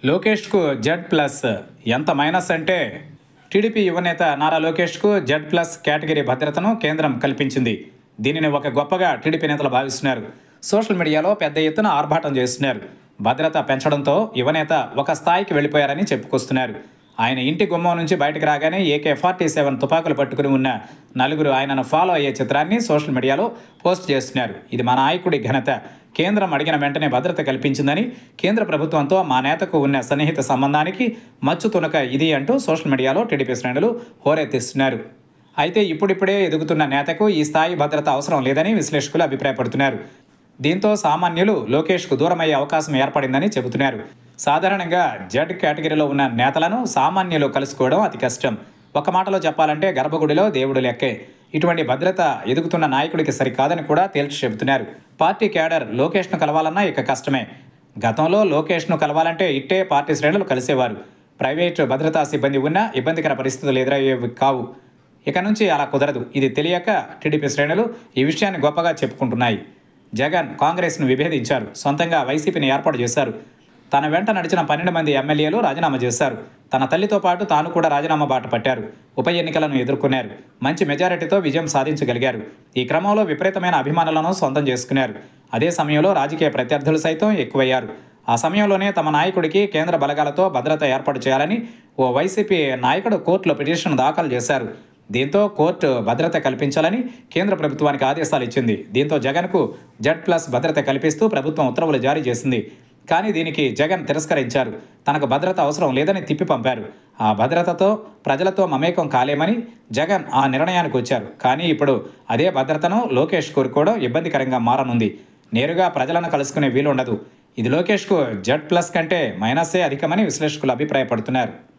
లోకేష్కు Z plus ఎంత minus అంటే TDP యువనేత నారా లోకేష్కు జెడ్ ప్లస్ కేటగిరీ భద్రతను కేంద్రం కల్పించింది. దీనిని ఒక గొప్పగా టీడీపీ నేతలు భావిస్తున్నారు. సోషల్ మీడియాలో పెద్ద ఎత్తున ఆర్భాటం చేస్తున్నారు. భద్రత పెంచడంతో యువనేత ఒక స్థాయికి వెళ్ళిపోయారని చెప్పుకొస్తున్నారు. ఆయన ఇంటి గుమ్మం నుంచి బయటకు రాగానే AK-47 తుపాకులు పట్టుకుని ఉన్న నలుగురు ఆయనను ఫాలో అయ్యే చిత్రాన్ని సోషల్ మీడియాలో పోస్ట్ చేస్తున్నారు. ఇది మా నాయకుడి ఘనత. కేంద్రం అడిగిన వెంటనే భద్రత కల్పించిందని, కేంద్ర ప్రభుత్వంతో మా నేతకు ఉన్న సన్నిహిత సంబంధానికి మచ్చు తునక ఇది అంటూ సోషల్ మీడియాలో టీడీపీ శ్రేణులు హోరెత్తిస్తున్నారు. అయితే ఇప్పుడిప్పుడే ఎదుగుతున్న నేతకు ఈ స్థాయి భద్రత అవసరం లేదని విశ్లేషకులు అభిప్రాయపడుతున్నారు. దీంతో సామాన్యులు లోకేష్కు దూరమయ్యే అవకాశం ఏర్పడిందని చెబుతున్నారు. సాధారణంగా జెడ్ కేటగిరీలో ఉన్న నేతలను సామాన్యులు కలుసుకోవడం అతి కష్టం. ఒక మాటలో చెప్పాలంటే గర్భగుడిలో దేవుడు లెక్కే. ఇటువంటి భద్రత ఎదుగుతున్న నాయకుడికి సరికాదని కూడా తేల్చి చెబుతున్నారు. పార్టీ క్యాడర్ లోకేష్ను కలవాలన్నా ఇక కష్టమే. గతంలో లోకేష్ను కలవాలంటే ఇట్టే పార్టీ శ్రేణులు కలిసేవారు. ప్రైవేటు భద్రతా సిబ్బంది ఉన్నా ఇబ్బందికర పరిస్థితులు ఎదురయ్యేవి కావు. ఇక నుంచి అలా కుదరదు. ఇది తెలియక టీడీపీ శ్రేణులు ఈ విషయాన్ని గొప్పగా చెప్పుకుంటున్నాయి. జగన్ కాంగ్రెస్ను విభేదించారు. సొంతంగా వైసీపీని ఏర్పాటు చేశారు. తన వెంట నడిచిన 12 మంది ఎమ్మెల్యేలు రాజీనామా చేశారు. తన తల్లితో పాటు తాను కూడా రాజీనామా బాట పట్టారు. ఉప ఎన్నికలను ఎదుర్కొన్నారు. మంచి మెజారిటీతో విజయం సాధించగలిగారు. ఈ క్రమంలో విపరీతమైన అభిమానులను సొంతం చేసుకున్నారు. అదే సమయంలో రాజకీయ ప్రత్యర్థులు సైతం ఎక్కువయ్యారు. ఆ సమయంలోనే తమ నాయకుడికి కేంద్ర బలగాలతో భద్రత ఏర్పాటు చేయాలని ఓ వైసీపీ నాయకుడు కోర్టులో పిటిషన్ దాఖలు చేశారు. దీంతో కోర్టు భద్రత కల్పించాలని కేంద్ర ప్రభుత్వానికి ఆదేశాలు ఇచ్చింది. దీంతో జగన్కు జెడ్ ప్లస్ భద్రత కల్పిస్తూ ప్రభుత్వం ఉత్తర్వులు జారీ చేసింది. కానీ దీనికి జగన్ తిరస్కరించారు. తనకు భద్రత అవసరం లేదని తిప్పి పంపారు. ఆ భద్రతతో ప్రజలతో మమేకం కాలేమని జగన్ ఆ నిర్ణయానికి వచ్చారు. కానీ ఇప్పుడు అదే భద్రతను లోకేష్ కోరుకోవడం ఇబ్బందికరంగా మారనుంది. నేరుగా ప్రజలను కలుసుకునే వీలు ఉండదు. ఇది లోకేష్కు జెడ్ ప్లస్ కంటే మైనస్సే అధికమని విశ్లేషకులు అభిప్రాయపడుతున్నారు.